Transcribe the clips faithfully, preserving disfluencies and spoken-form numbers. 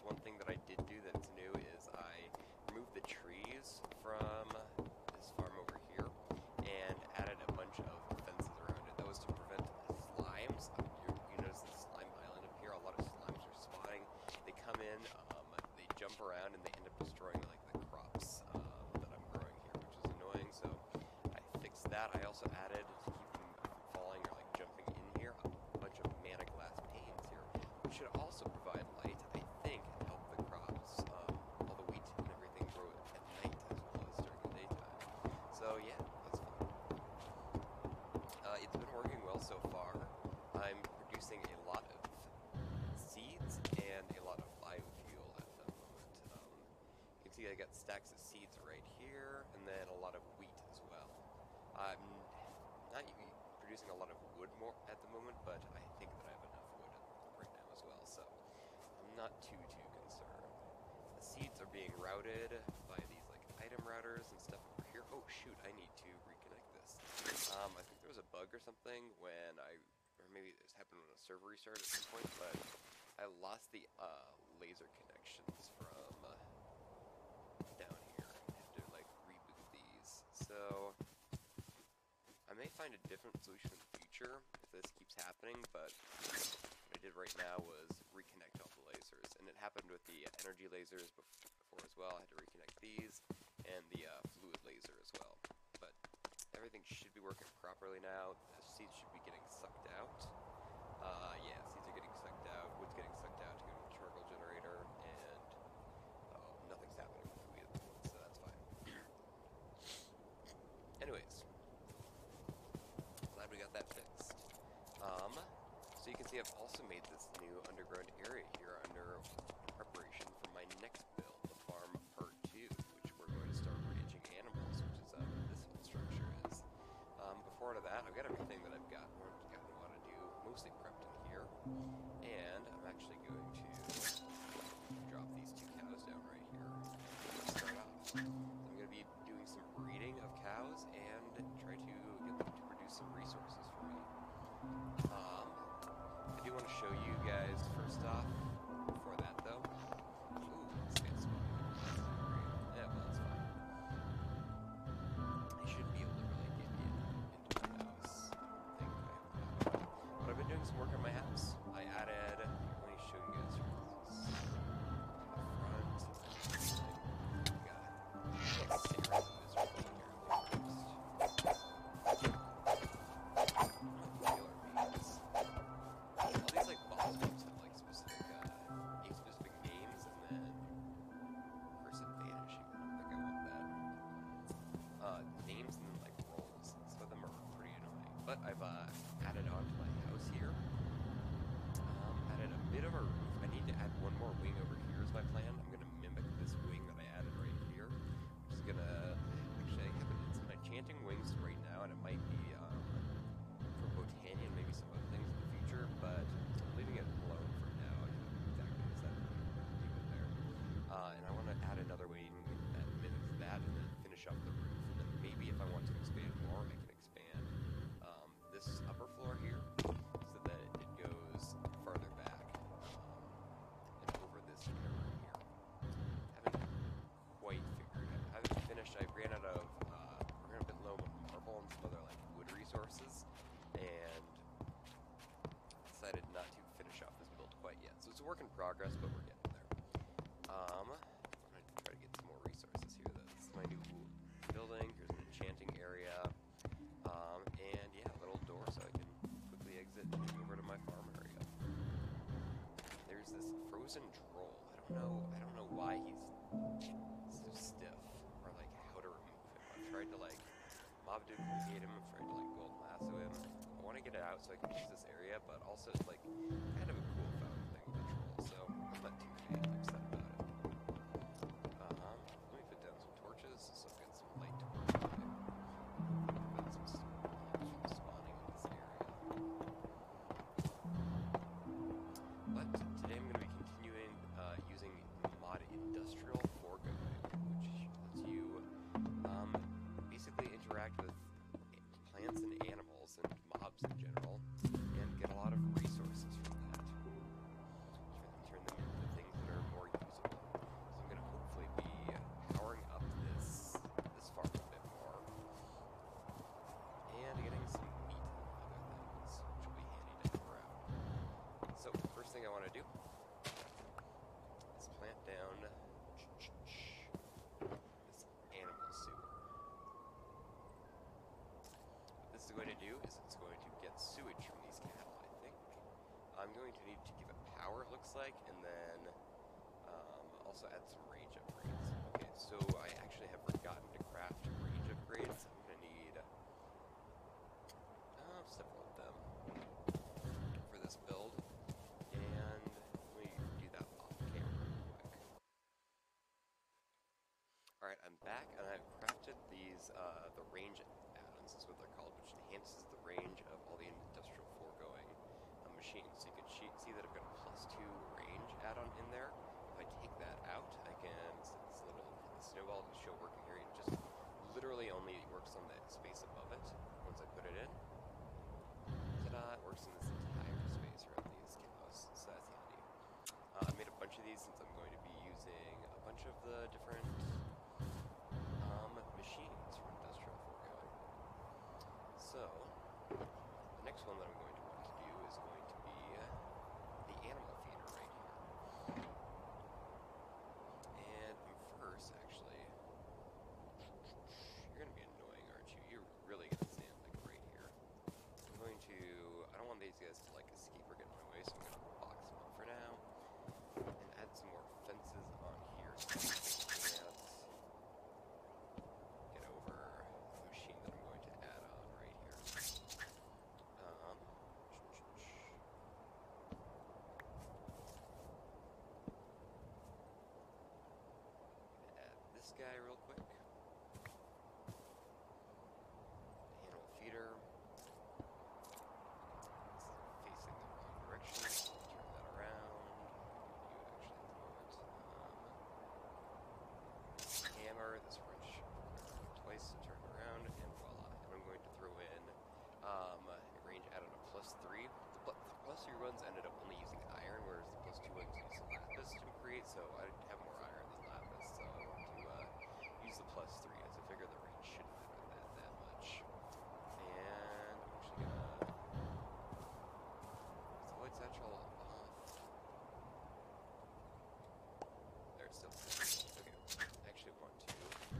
one thing that I did do that's new is I removed the trees from this farm over here and added a bunch of fences around it. That was to prevent slimes. You, you notice the slime island up here. A lot of slimes are spawning. They come in, um, they jump around, and they end up destroying like the crops um, that I'm growing here, which is annoying. So I fixed that. I also added, to keep them from falling or like jumping in here, a bunch of mana glass panes here, which should also provide light, I think, and help the crops, um, all the wheat and everything grow at night as well as during the daytime. So yeah, that's fun. Uh, it's been working well so far. I'm producing a lot of seeds and a lot of biofuel at the moment. Um, you can see I got stacks of seeds right here, and then a lot of wheat as well. I'm not producing a lot of wood more at the moment, but I think that I have enough wood right now as well, so I'm not too, too concerned. The seeds are being routed by these like item routers and stuff over here. Oh shoot, I need to reconnect this. Um, I think there was a bug or something when I, or maybe this happened when a server restarted at some point, but I lost the uh, laser connections from uh, down here. I have to like reboot these. So I may find a different solution in the future if this keeps happening, but what I did right now was reconnect all the lasers, and it happened with the energy lasers before as well. I had to reconnect these, and the uh, fluid laser as well. But everything should be working properly now. The seeds should be getting sucked out. Uh, yeah, seeds are getting sucked out, wood's getting sucked out to go to the charcoal generator, and oh, nothing's happening with the wheat at the moment, so that's fine. Anyways. Glad we got that fixed. Um, so you can see I've also made this new underground area here under preparation for my next build, the farm part two, which we're going to start ranching animals, which is uh, what this whole structure is. Um, before to that, I've got everything that I've got, or gotten to want to do, mostly prepped in here, and I'm actually going to drop these two cows down right here to start off. So I'm going to be doing some breeding of cows and try to get them to produce some resources for me. Um, I do want to show you guys first off, before that though. Ooh, this guy's spawning. That's not great. Yeah, well, that's fine. I shouldn't be able to really get in into my house. I think I have that. But, but I've been doing some work on my house. I added, let me show you guys from this. The front. I got sit right in this room here first. All these like boss mobs have like specific, uh, specific names, and then person vanishing. I don't think I want that. Uh, names and then like roles. Some of them are pretty annoying. But I've uh, added on to my house here. Um, added a bit of a roof. I need to add one more wing over here is my plan. I'm gonna mimic this wing that I added right here, which is gonna actually I have it, some enchanting wings right now, and it might be um, for Botanian, maybe some other things in the future, but I'm leaving it alone for now. I don't know exactly what that do in there. Uh, and I want to add another wing that mimics that, and then finish off the roof. And then maybe if I want to expand more, I can expand um, this upper floor here, so that it goes farther back um, and over this area here. I haven't quite figured out. I haven't finished. I ran out of. Uh, we're ran a bit low on marble and some other like wood resources, and decided not to finish off this build quite yet. So it's a work in progress, but we're getting there. Um, I'm gonna try to get some more resources here. This is my new building. Here's an enchanting area, um, and yeah, a little door so I can quickly exit and move over to my farm area. There's this frozen troll. I don't know. I don't know why he's so stiff, or like how to remove him. I've tried to like mob duplicate him. I've tried to like gold lasso him. I want to get it out so I can use this area, but also it's like kind of a cool found thing with the troll. So I'm not too upset about it. Um, let me put down some torches so I get some light to work with. Prevent some mobs from spawning in this area. But today I'm going to be continuing uh, using mod industrial foregoing, which lets you um, basically interact with plants and animals and mobs in general, and get a lot of resources from that. Try to turn them into things that are more first thing I want to do is plant down this animal sewer. What this is going to do is it's going to get sewage from these cattle, I think. I'm going to need to give it power, it looks like, and then um, also add some range upgrades. Okay, so I actually have forgotten to craft range upgrades. I'm going to need uh, several of them for this build, and let me do that off camera real quick. Alright, I'm back, and I've crafted these, uh, the range add-ons, is what they're called, which enhances the range of all the industrial foregoing uh, machines. So you can see that I've got a plus two range add-on in there. If I take that out, I can, this little snowball to show working here, it just literally only works on the space above it. Once I put it in, ta-da, it works in this entire space around these cows, so that's handy. Uh, I made a bunch of these since I'm going to be using a bunch of the different um, machines from industrial foregoing. So, the next one that I'm going to want to do is going to be the animal feeder right here. And first, actually, you're going to be annoying, aren't you? You're really going to stand like right here. I'm going to, I don't want these guys to like escape or get in my way, so I'm going to box them up for now. And add some more fences on here so I can't get over the machine that I'm going to add on right here. Um, add this guy real quick. Animal feeder. It's facing the wrong direction. Turn that around. You actually throw it. Um, hammer this wrench twice, turn around, and voila. And I'm going to throw in um, range added a plus three. The, pl the plus three ones ended up only using iron, whereas the plus two ones use lapis to create, so I have more iron than lapis, so I want to uh, use the plus three, as I figure the range shouldn't matter that, that much. And I'm actually gonna... Is the white satchel off? There, it's still okay. I actually want to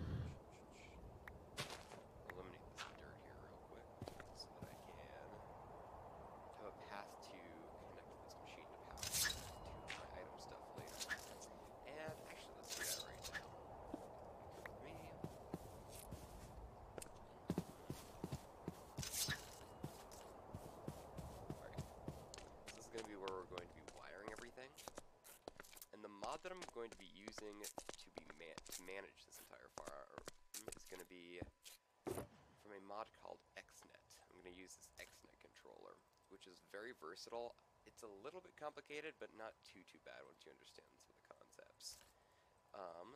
eliminate this dirt here real quick so that I can have a path to connect this machine to power to my item stuff later. And actually, let's do that right now. Me. Alright. So this is going to be where we're going to be wiring everything. And the mod that I'm going to be using to be man to manage this entire farm is going to be from a mod called X net. I'm going to use this X net controller, which is very versatile. It's a little bit complicated, but not too too bad once you understand some of the concepts. Um,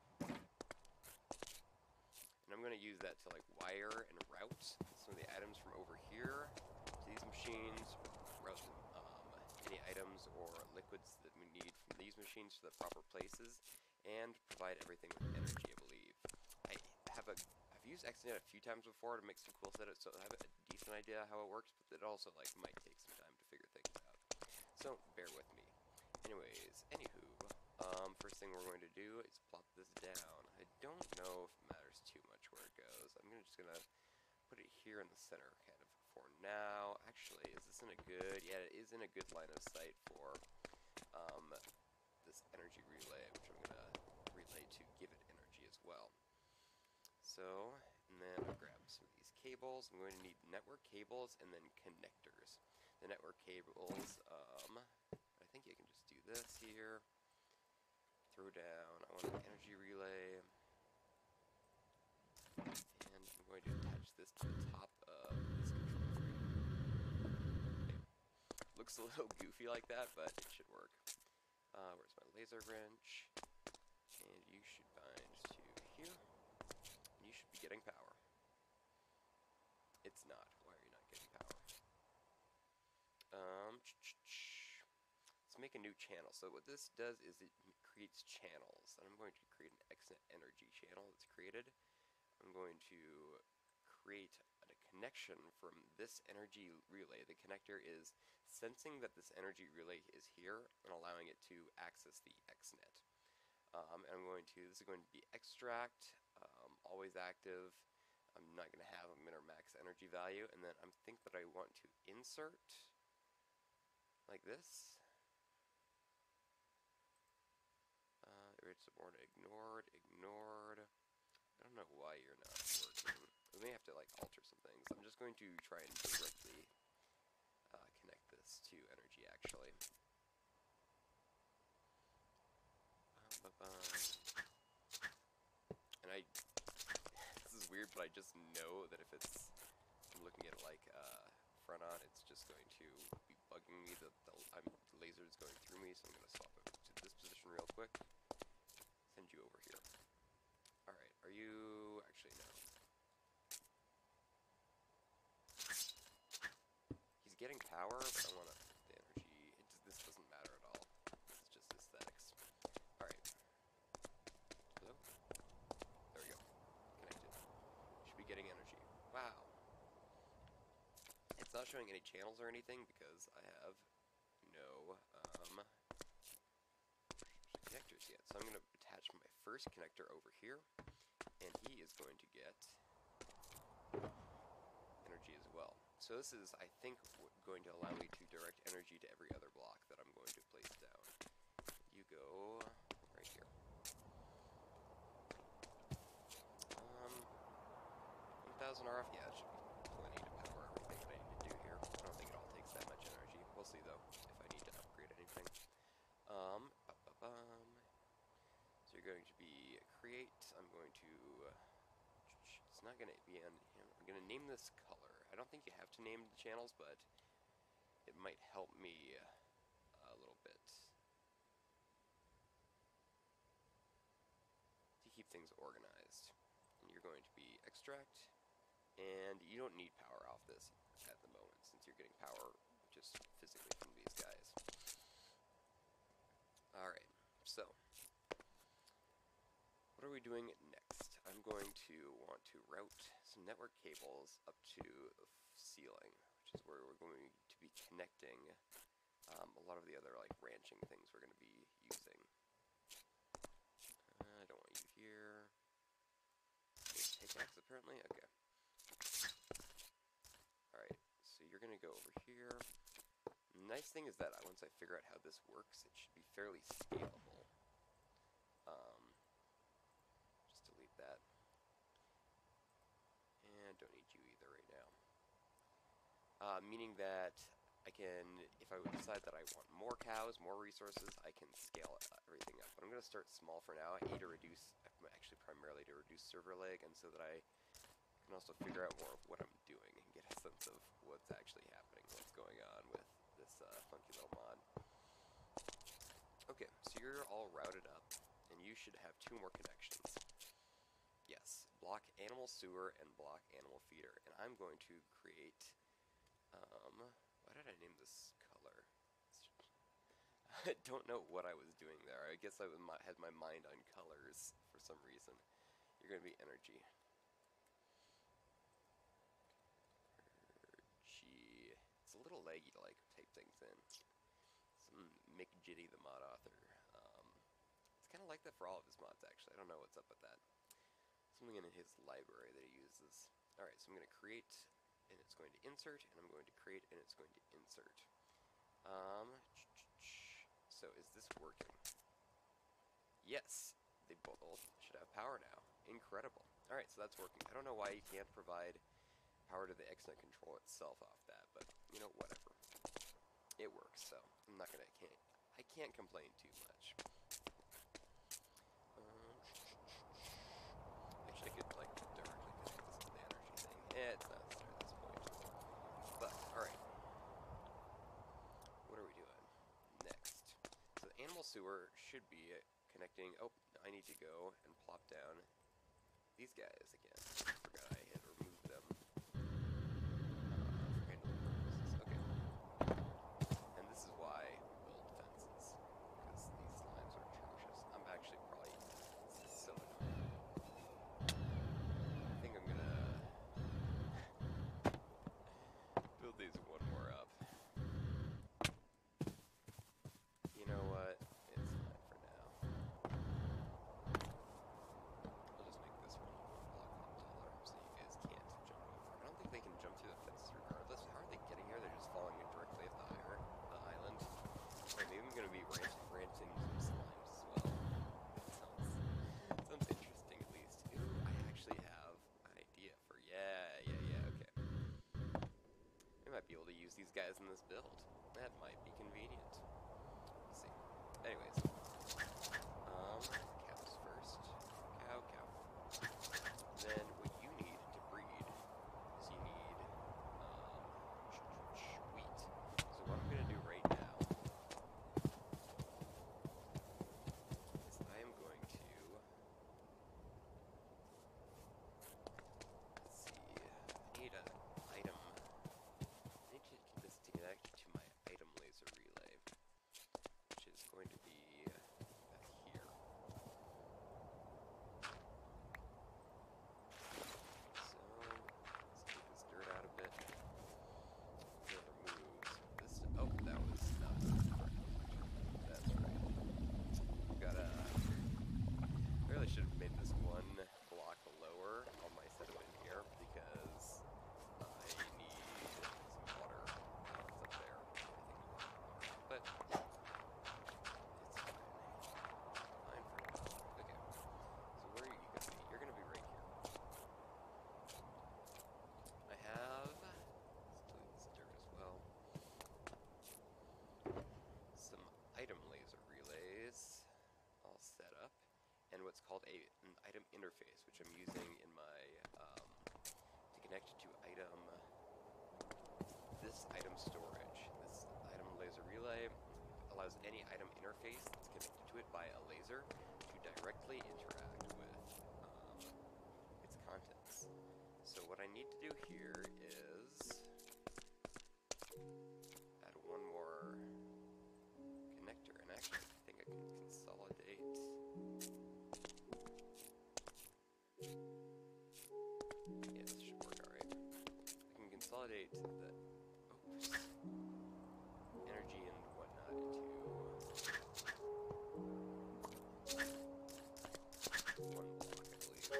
and I'm going to use that to like wire and route some of the items from over here to these machines, route um, any items or liquids that we need from these machines to the proper places, and provide everything with energy, I believe. I have a, I've used X net a few times before to make some cool setups, so I have a decent idea how it works, but it also like might take some time to figure things out. So bear with me. Anyways, anywho, um, first thing we're going to do is plop this down. I don't know if it matters too much where it goes. I'm gonna, just gonna put it here in the center, kind of, for now. Actually, is this in a good, yeah, it is in a good line of sight for um, this energy relay, which I'm gonna relay to give it energy as well. So, and then I'll grab some of these cables. I'm going to need network cables and then connectors. The network cables, um, I think you can just do this here. Throw down, I want an energy relay. And I'm going to attach this to the top of this control frame. Okay. Looks a little goofy like that, but it should work. Uh, where's my laser wrench? And you should bind to here. And you should be getting power. It's not. Why are you not getting power? Um, let's make a new channel. So what this does is it creates channels. And I'm going to create an X net energy channel that's created. I'm going to create a connection from this energy relay. The connector is sensing that this energy relay is here and allowing it to access the X net. Um, and I'm going to, this is going to be extract, um, always active. I'm not going to have a min or max energy value. And then I think that I want to insert like this. Uh, it's ignored, ignored, ignored. I don't know why you're not working. We may have to like alter some things. I'm just going to try and directly uh, connect this to energy actually. Um, and I, this is weird, but I just know that if it's, I'm looking at it like uh, front on, it's just going to be bugging me. The, the, I'm, the laser is going through me, so I'm going to swap it to this position real quick. Send you over here. Alright, are you... actually, no. He's getting power, but I want the energy. It just, this doesn't matter at all. It's just aesthetics. Alright. Hello? There we go. Connected. Should be getting energy. Wow. It's not showing any channels or anything because I have no um, connectors yet. So I'm going to attach my first connector over here, and he is going to get energy as well. So this is, I think, going to allow me to direct energy to every other block that I'm going to place down. You go right here. Um, one thousand R F, yeah, it should be plenty to power everything that I need to do here. I don't think it all takes that much energy. We'll see, though, if I need to upgrade anything. Um, ba-ba-bum. So you're going to be create, I'm going to, it's not going to be on, I'm going to name this color. I don't think you have to name the channels, but it might help me a little bit to keep things organized. And you're going to be extract, and you don't need power off this at the moment, since you're getting power just physically from these guys. Alright, so what are we doing next? I'm going to want to route some network cables up to the ceiling, which is where we're going to be connecting um, a lot of the other like ranching things we're going to be using. Uh, I don't want you here. Pickaxe apparently? Okay. Alright, so you're going to go over here. The nice thing is that once I figure out how this works, it should be fairly scalable. Um, just delete that. And don't need you either right now. Uh, meaning that I can, if I would decide that I want more cows, more resources, I can scale everything up. But I'm going to start small for now. A, to reduce, actually primarily to reduce server lag, and so that I can also figure out more of what I'm doing and get a sense of what's actually happening, what's going on with this uh, funky little mod. Okay, so you're all routed up, and you should have two more connections. Yes, block animal sewer and block animal feeder, and I'm going to create, um, why did I name this color? I don't know what I was doing there. I guess I had my mind on colors for some reason. You're going to be energy. Energy. It's a little laggy to like type things in. Some Mick Jitty, the mod author. Um, it's kind of like that for all of his mods, actually. I don't know what's up with that. Something in his library that he uses. Alright, so I'm going to create, and it's going to insert, and I'm going to create, and it's going to insert. Um, so is this working? Yes, they both should have power now. Incredible. Alright, so that's working. I don't know why you can't provide power to the X net control itself off that, but, you know, whatever. It works, so I'm not gonna, I can't, I can't complain too much. Um, actually, I could, like, directly connect this to the energy thing. Eh, it's not necessary at this point. But, alright. What are we doing next? So the animal sewer should be connecting, oh, I need to go and plop down these guys again. I forgot I had removed them. Uh, for handling purposes. Okay. And this is why we build fences, because these slimes are atrocious. I'm actually probably, this is so annoying. I think I'm gonna build these one more up. this build. That might be convenient. Let's see. Anyways, um, cows first. Cow, cow. Then what you need to breed is you need um, wheat. So what I'm gonna do right now is I am going to let's see. I need an item. I need to get this to connect to my item laser relay, which is going to be back here. So let's take this dirt out a bit. It removes this. Oh, that was not the correct location. That's right. We've got a. I really should have made this one block lower on my setup in here because I need some water. It's up there. But it's fine. Fine for now. Okay. So where are you gonna be? You're gonna be right here. I have let's delete this dirt as well. Some item laser relays all set up. And what's called a, an item interface, which I'm using in my, um, to connect to item, this item storage. This item laser relay allows any item interface that's connected to it by a laser to directly interact with um, its contents. So what I need to do here is add one more connector, and actually I think I can consolidate. Yeah, this should work alright. I can consolidate the oops, energy and whatnot into one block, I believe. So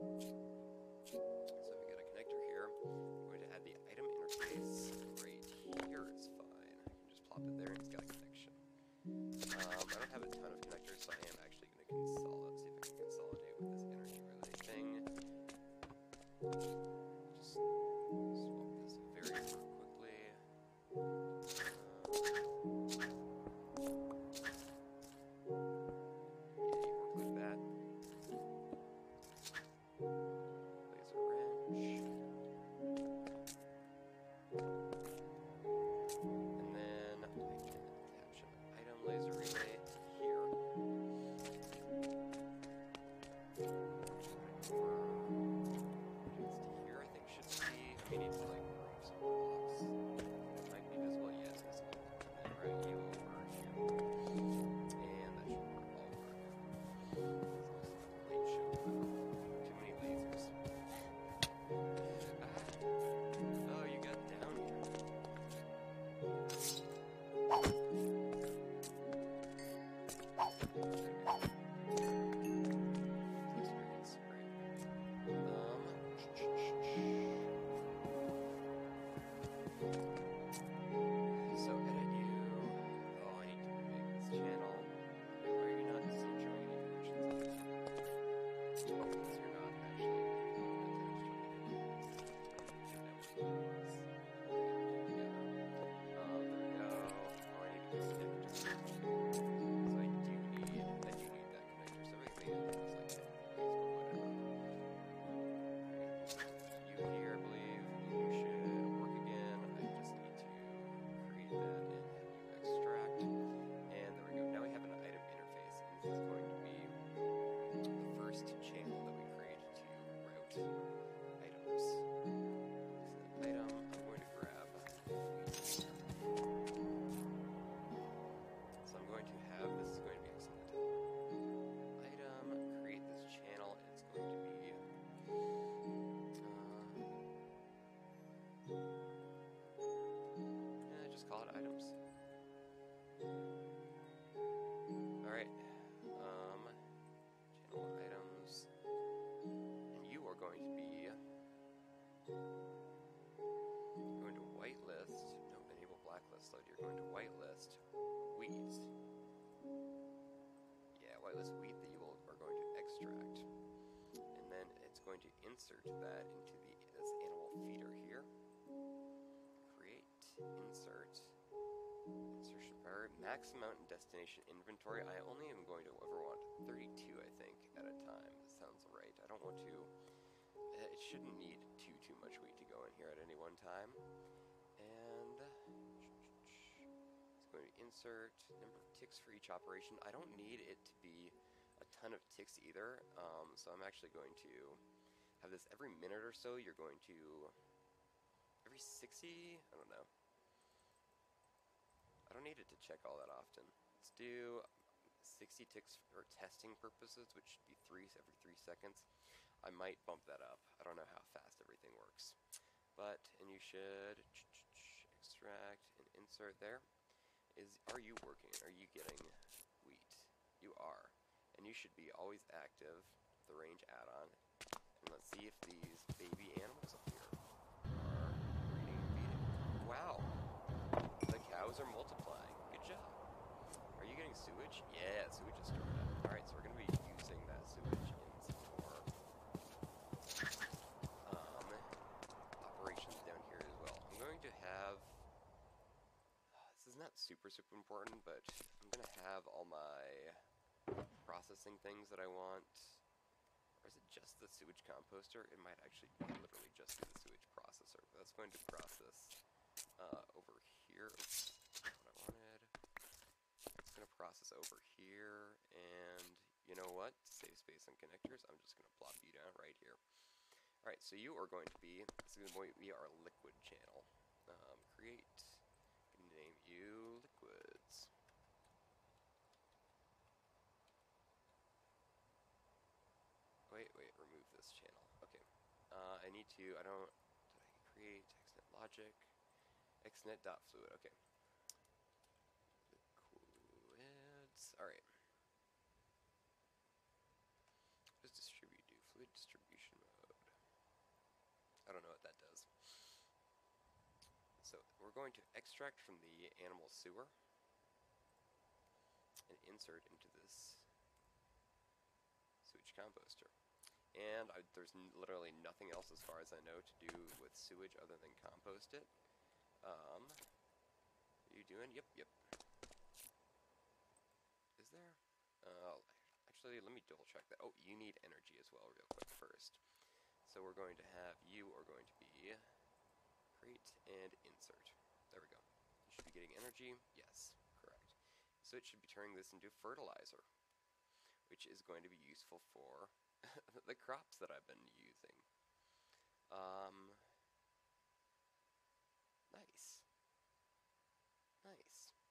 we got a connector here. I'm going to add the item interface right here is fine. I can just plop it there and it's got a connection. Um, I don't have a ton of connectors, so I am actually going to consolidate. See if I can consolidate with this energy relay thing. Just swap this very quickly. Um, yeah, you work like that. Laser wrench. And then I can attach an item laser relay here. Here, I think should be. We need to like remove some blocks. That might be visible. Yes, visible. And then route you over here, and that should work all work. As long as the light shows up. Too many lasers. Ah. Oh, you got down here. So edit you. Oh, I need to make this channel. Wait, why are you not still showing any connections? Oh, because you're not actually attached to it. Um, there we go. Oh, I need a connector. So I do need, I do need that connector. So everything is like that. You here, I believe. You should work again. I just need to create that and have you extract. And there we go. Now we have an item interface, and this is going to be the first channel that we create to route items. So item, I'm going to grab wheat. So I'm going to have, this is going to be excellent. Item, create this channel, and it's going to be Uh, yeah, just call it items. Alright. Um, channel items. And you are going to be going to whitelist. No, enable blacklist load. You're going to whitelist wheat. Yeah, whitelist wheat that you will, are going to extract. And then it's going to insert that into the this animal feeder here. Create, insert, Max amount in destination inventory. I only am going to ever want thirty-two, I think, at a time. That sounds right. I don't want to... It shouldn't need too, too much wheat to go in here at any one time. And... It's going to insert number of ticks for each operation. I don't need it to be a ton of ticks either, um, so I'm actually going to have this every minute or so. You're going to... Every sixty? I don't know. I don't need it to check all that often. Let's do sixty ticks for testing purposes, which should be three every three seconds. I might bump that up. I don't know how fast everything works. But, and you should extract and insert there. Is, are you working? Are you getting wheat? You are. And you should be always active, the range add-on. And let's see if these baby animals up here are breeding and feeding. Wow. The cows are multiplying. Good job. Are you getting sewage? Yeah, sewage is stored up. Alright, so we're going to be using that sewage in some more um, operations down here as well. I'm going to have... This is not super, super important, but I'm going to have all my processing things that I want. Or is it just the sewage composter? It might actually be literally just the sewage processor. But that's going to process uh, over here. Oops, that's what I wanted. It's going to process over here. And you know what? To save space on connectors, I'm just going to plop you down right here. Alright, so you are going to be, this is going to be our liquid channel. Um, create, I'm going to name you liquids. Wait, wait, remove this channel. Okay. Uh, I need to, I don't, did I create xnet logic? xnet.fluid, okay. Liquids, alright. What does distribute do? Fluid distribution mode. I don't know what that does. So, we're going to extract from the animal sewer and insert into this sewage composter. And I, there's n literally nothing else as far as I know to do with sewage other than compost it. Um, what are you doing? Yep, yep. Is there? Uh, actually, let me double check that. Oh, you need energy as well real quick first. So we're going to have, you are going to be create and insert. There we go. You should be getting energy. Yes, correct. So it should be turning this into fertilizer, which is going to be useful for the crops that I've been using. Um, nice. Nice.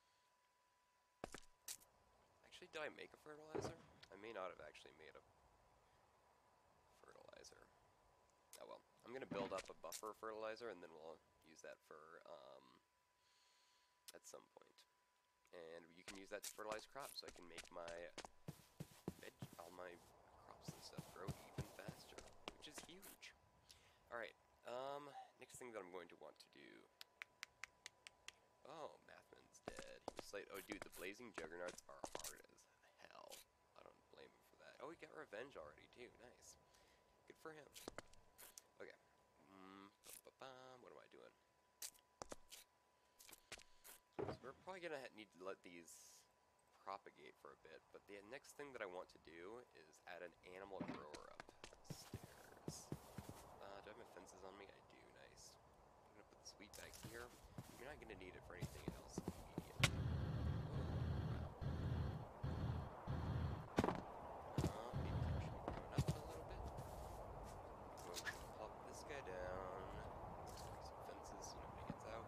Actually, did I make a fertilizer? I may not have actually made a fertilizer. Oh well. I'm going to build up a buffer fertilizer, and then we'll use that for, um, at some point. And you can use that to fertilize crops, so I can make my veg, all my crops and stuff grow even faster, which is huge. Alright, um, next thing that I'm going to want to do... Oh, Mathman's dead. He was like, oh dude, the blazing juggernauts are hard as hell. I don't blame him for that. Oh, he got revenge already, too. Nice. Good for him. Okay. Mm, ba-ba-bum. What am I doing? So we're probably going to need to let these propagate for a bit, but the next thing that I want to do is add an animal grower upstairs. Uh, do I have my fences on me? I do. Nice. I'm going to put this wheat back here. You're not going to need it for anything else immediately. Oh, wow. Uh, maybe I should be growing up a little bit. I'm going to plop this guy down. Some fences so nobody gets out.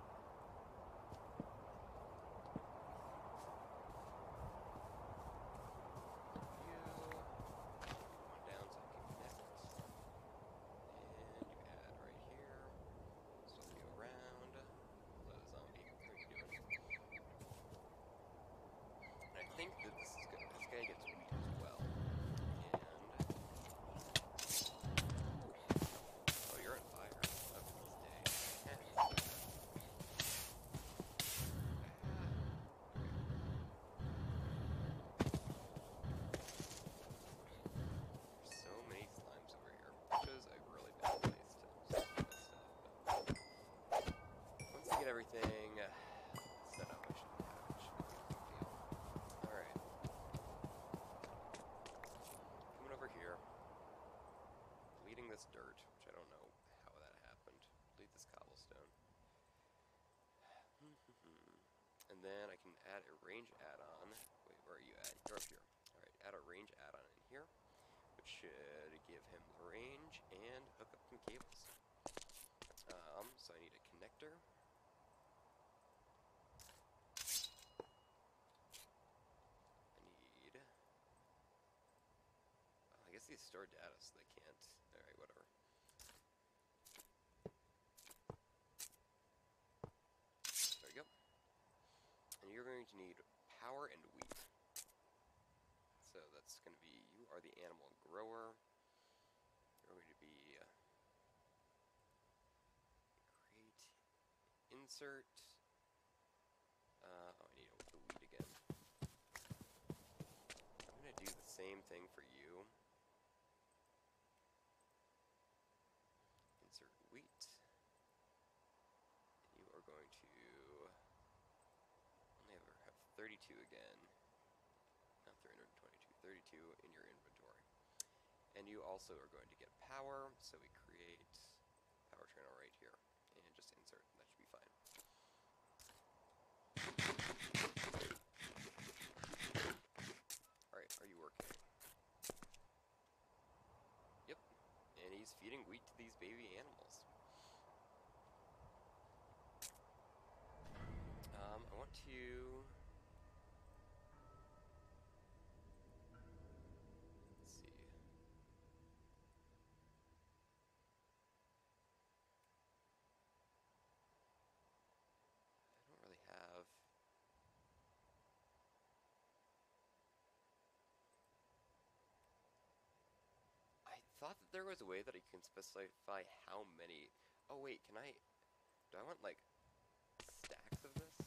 and then I can add a range add-on. Wait, where are you at? You're up here. Alright, add a range add-on in here, which should give him the range and hook up some cables. Um, so I need a connector. I need... Oh, I guess these store data, so they can't... Alright, whatever. There we go. And you're going to need power and wheat. So that's going to be, you are the animal grower. You're going to be uh, create, insert. Uh, oh, I need the wheat again. I'm going to do the same thing for you. Insert wheat. And you are going to only have, have thirty-two again. Not three hundred twenty-two, thirty-two in your inventory. And you also are going to get power, so we create power channel right here. And just insert, and that should be fine. Alright, are you working? Yep. And he's feeding wheat to these baby animals. Um, I want to... Let's see. I don't really have... I thought that there was a way that I can specify how many... Oh wait, can I... Do I want, like, stacks of this?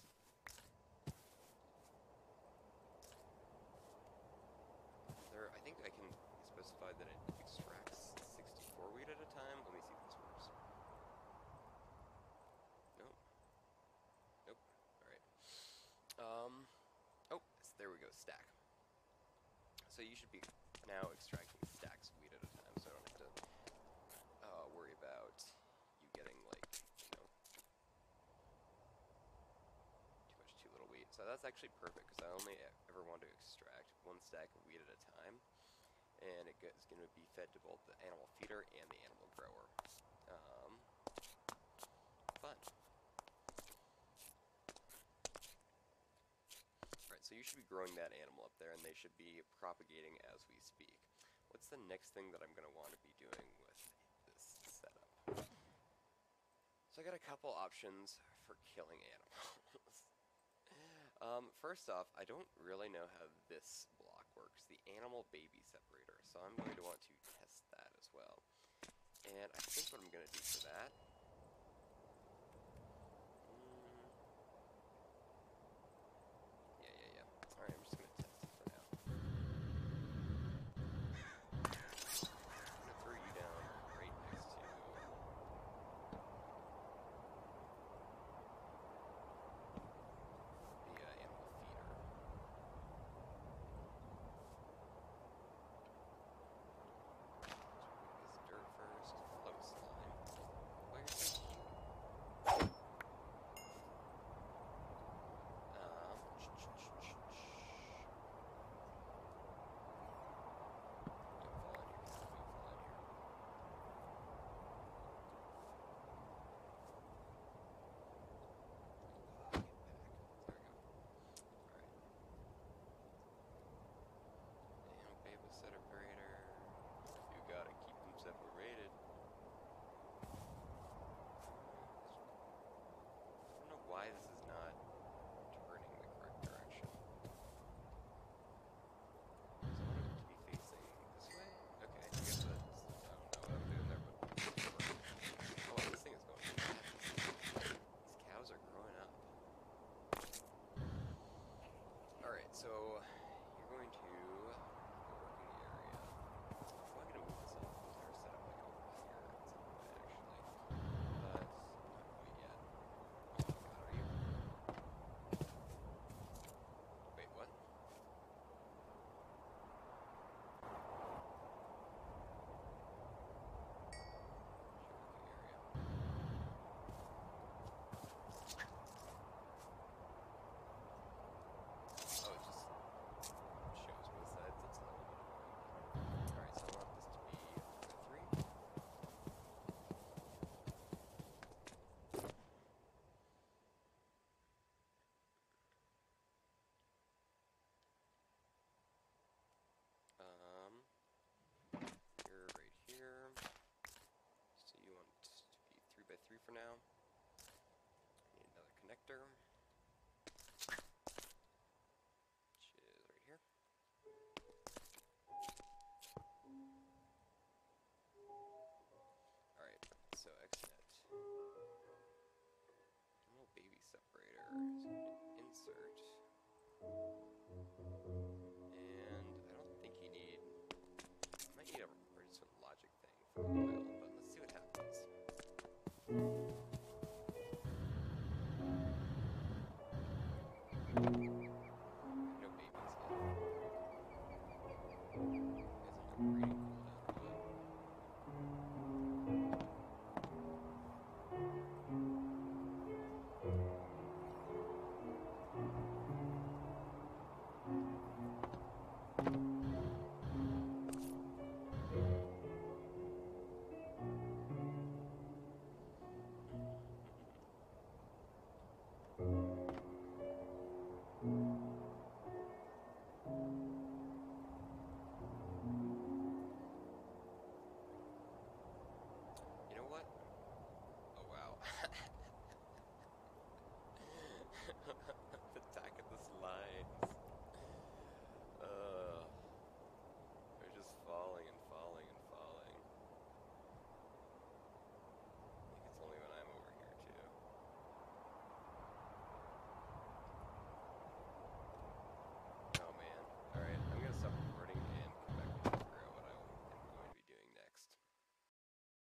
There, I think I can specify that it extracts sixty-four wheat at a time. Let me see if this works. Nope. Nope. Alright. Um, oh, there we go, stack. So you should be now extracting stacks of wheat at a time, so I don't have to uh, worry about you getting, like, you know, too much too little wheat. So that's actually perfect, because I only ever want to extract one stack of wheat at a time, and it is going to be fed to both the animal feeder and the animal grower. Um, fun. Alright, so you should be growing that animal up there, and they should be propagating as we speak. What's the next thing that I'm going to want to be doing with this setup? So I got a couple options for killing animals. um, first off, I don't really know how this block works, the animal baby separator, so I'm going to want to test that as well. And I think what I'm going to do for that... Mm, yeah, yeah, yeah. Alright, I'm just going to test it for now. I'm going to throw you down right next to... the uh, animal feeder. This dirt first, float slime. Where? for now. Need another connector, which is right here. Alright, so Xnet. Little baby separator. So I'm going to insert. And I don't think you need. I might need a redstone logic thing for the oil, but let's see what happens.